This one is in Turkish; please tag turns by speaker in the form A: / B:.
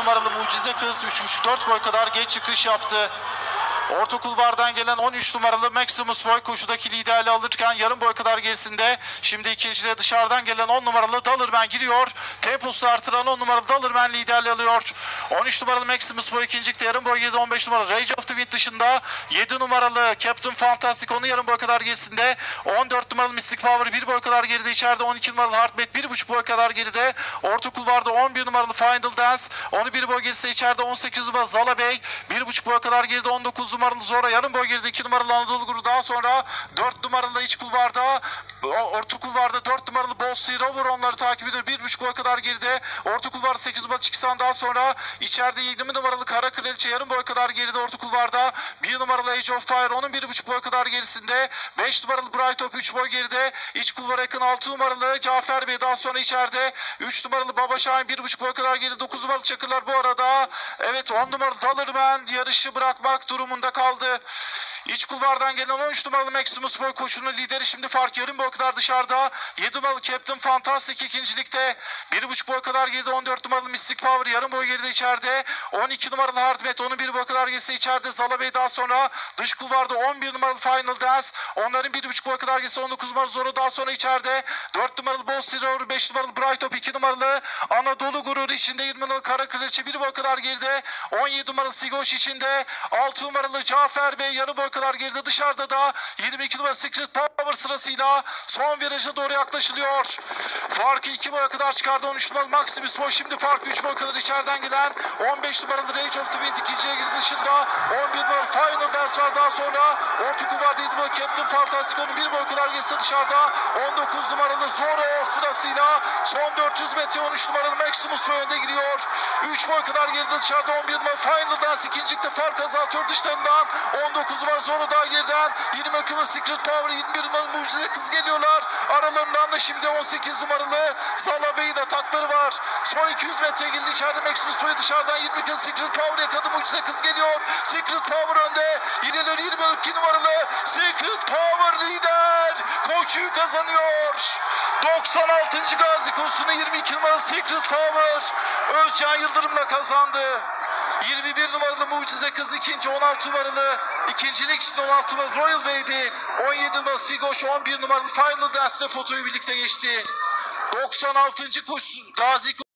A: numaralı Mucize Kız 3,5-4 boy kadar geç çıkış yaptı. Orta kulvardan gelen 13 numaralı Maximus Boy koşudaki liderliği alırken yarım boy kadar gerisinde. Şimdi ikincide dışarıdan gelen 10 numaralı Dalırman giriyor. Temposunu artıran 10 numaralı Dalırman liderliği alıyor. 13 numaralı Maximus Boy ikincilikte yarım boy geride. 15 numaralı Rage of the Wind dışında. 7 numaralı Captain Fantastic onu yarım boy kadar gerisinde. 14 numaralı Mystic Power 1 boy kadar geride içeride. 12 numaralı Heartbeat 1,5 boy kadar geride. Orta kulvarda 11 numaralı Final Dance onu 1 boy gerisinde içeride. 18 numaralı Zala Bey 1,5 boy kadar geride. 19 numaralı Zora yarım boy geride. 2 numaralı Anadolu Guru daha sonra 4 numaralı iç kulvarda, orta kulvarda 4 numaralı Bossy Rover onları takip ediyor. 1,5 boy kadar geride. Orta kulvarda 8 numaralı Çıksan daha sonra içeride 20 numaralı Kara Kraliçe yarım boy kadar geride. Orta kulvarda 1 numaralı Age of Fire onun 1,5 boy kadar gerisinde. 5 numaralı Bright Hope 3 boy geride. İç kulvara yakın 6 numaralı Cafer Bey daha sonra içeride. 3 numaralı Baba Şahin 1,5 boy kadar geride. 9 numaralı Çakırlar bu arada. Evet 10 numaralı Dalırman yarışı bırakmak durumunda kaldı. İç kulvardan gelen 13 numaralı Maximus Boy koşunun lideri şimdi fark yarım boy kadar dışarıda. 7 numaralı Captain Fantastic ikincilikte. 1,5 boy kadar geride 14 numaralı Mystic Power yarım boy geride içeride. 12 numaralı Hardmet onun 1 boy kadar gerisi içeride. Zala Bey daha sonra dış kulvarda 11 numaralı Final Dance. Onların 1,5 boy kadar gerisi 19 numaralı Zoro daha sonra içeride. 4 numaralı Boss Hero 5 numaralı Bright Top 2 numaralı Anadolu Gurur içinde. 20 numaralı Kara Kraliçe 1 boy kadar geride. 17 numaralı Sigoş içinde. 6 numaralı Cafer Bey yarım boy kadar geride. Dışarıda da 22 numaralı Secret Power sırasıyla son viraja doğru yaklaşılıyor. Farkı 2 boya kadar çıkardı. 13 numaralı Maximus Boy şimdi farkı 3 boy kadar içeriden gelen 15 numaralı Rage of the Wind ikinciye girdi dışında. 11 numaralı Final Dance var daha sonra. Orta kulvarda 7 numaralı Captain Fantastic onun 1 boy kadar gerisi dışarıda. 19 numaralı Zoro sırasıyla son 400 metre 13 numaralı Maximus Boy önde giriyor. 3 boy kadar geride dışarıda 11 numaralı Final Dance ikincilikte fark azaltıyor dışlarından. 19 numaralı Zoro daha geriden. 20 numaralı Secret Power 21 numaralı Mucize Kız geliyorlar. Aralarından da şimdi 18 numaralı Zala Bey'in atakları var. Son 200 metre girdi içeride Maximus Boy dışarıdan 20 numaralı Secret Power yakaladı. Mucize Kız geliyor. Secret Power önde. İlerliyor 22 numaralı Secret Power lider. Koşuyu kazanıyor. 96. Gazi koşusunu 22 numaralı Secret Power Özcan Yıldırım'la kazandı. 21 numaralı Mucize Kız ikinci, 16 numaralı ikincilik için 16 numaralı Royal Baby, 17 numaralı Sigoş, 11 numaralı Final Dance'de fotoyu birlikte geçti. 96. koşu Gazi